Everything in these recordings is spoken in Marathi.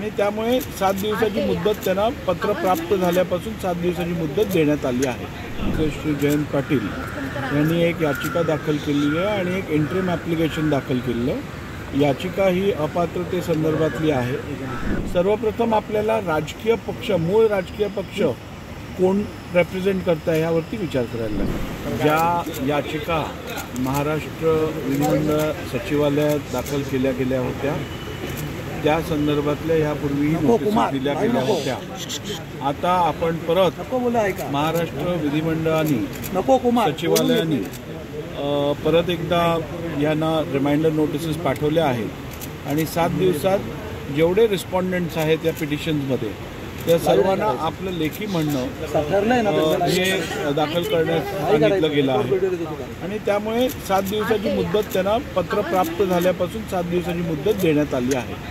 आणि त्यामुळे 7 दिवसाची मुदत त्यांना पत्र प्राप्त झाल्यापासून 7 दिवसाची मुदत देण्यात आली आहे। श्री जयंत पाटील यांनी एक याचिका दाखल केली आहे आणि एक इंटरिम ॲप्लिकेशन दाखल केलं आहे। याचिका ही अपात्रतेसंदर्भातली आहे। सर्वप्रथम आपल्याला राजकीय पक्ष, मूळ राजकीय पक्ष कोण रिप्रेझेंट करत आहे यावरती विचार करायला लागेल। ज्या याचिका महाराष्ट्र विधिमंडळ सचिवालयात दाखल केल्या गेल्या होत्या त्या संदर्भातल्या यापूर्वीही नोटीस दिल्या गेल्या होत्या। आता आपण परत महाराष्ट्र विधिमंडळाने सचिवालयाने परत एकदा यांना रिमाइंडर नोटिसेस पाठवल्या आहेत आणि 7 दिवसात जेवढे रिस्पॉन्डंट्स आहेत या पिटिशन्समध्ये त्या सर्वांना आपलं लेखी म्हणणं हे दाखल करण्यास सांगितलं गेलं आहे आणि त्यामुळे 7 दिवसाची मुदत त्यांना पत्र प्राप्त झाल्यापासून 7 दिवसाची मुदत देण्यात आली आहे।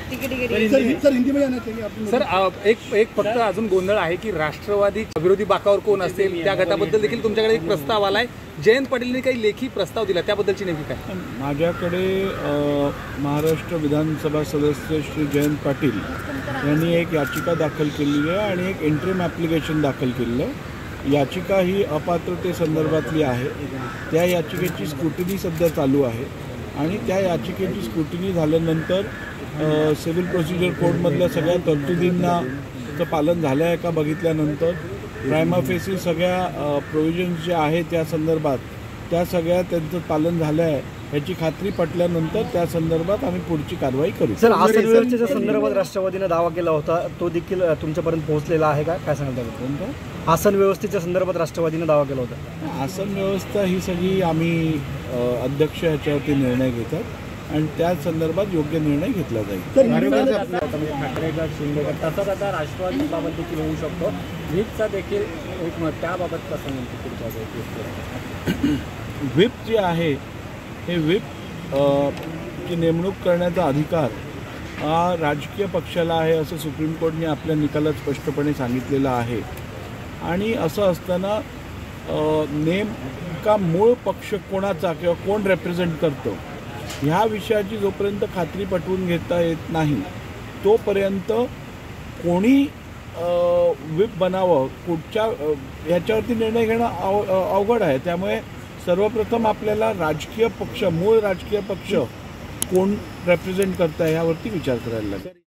सर एक फक्त अजून गोंधळ आहे की राष्ट्रवादी विरोधी बाकावर कोण असेल त्या गटाबद्दल देखील तुमच्याकडे एक प्रस्ताव आलाय। जयंत पाटीलने काही लेखी प्रस्ताव दिला त्याबद्दलची नेमकी काय? माझ्याकडे महाराष्ट्र विधानसभा सदस्य श्री जयंत पाटील यांनी एक याचिका दाखल केली आहे आणि एक इंटरिम ॲप्लिकेशन दाखल केलं आहे। याचिका ही अपात्रतेसंदर्भातली आहे। त्या याचिकेची स्क्रुटिनी सध्या चालू आहे आणि त्या याचिकेची स्क्रुटिनी झाल्यानंतर सिव्हिल प्रोसिजर कोडमधल्या सगळ्या तरतुदींचं पालन झालं आहे का बघितल्यानंतर प्रायमा फेसी सगळ्या प्रोव्हिजन्स जे आहेत त्या संदर्भात त्या सगळ्या त्यांचं पालन झालं आहे याची खात्री पटल्यानंतर त्या संदर्भात आम्ही पुढची कारवाई करू। सर, आसन व्यवस्थेच्या संदर्भात राष्ट्रवादीने दावा केला होता तो देखील तुमच्यापर्यंत पोहोचलेला आहे का? काय सांगता येईल? कोणता? आसन व्यवस्थेच्या संदर्भात राष्ट्रवादीने दावा केला होता। आसन व्यवस्था ही सगळी आम्ही अध्यक्ष ह्याच्यावरती निर्णय घेतात आणि त्या संदर्भात योग्य निर्णय घेतला जाईल। ठाकरे गट, शिंदे गट तसंच आता राष्ट्रवादीबाबत देखील होऊ शकतो। व्हीपचा देखील एक मत त्याबाबत कसं म्हणतो? व्हीप जे आहे हे व्हीप ची नेमणूक करण्याचा अधिकार हा राजकीय पक्षाला आहे असं सुप्रीम कोर्टने आपल्या निकालात स्पष्टपणे सांगितलेलं आहे आणि असं असताना नेमका मूळ पक्ष कोणाचा किंवा कोण रिप्रेझेंट करतो ह्या विषयाची जोपर्यंत खात्री पटवून घेता येत नाही तोपर्यंत कोणी व्हीप बनावं कुठच्या ह्याच्यावरती निर्णय घेणं अवघड आहे। त्यामुळे सर्वप्रथम आपल्याला राजकीय पक्ष, मूळ राजकीय पक्ष कोण रिप्रेझेंट करत आहे यावरती विचार करायला लागेल।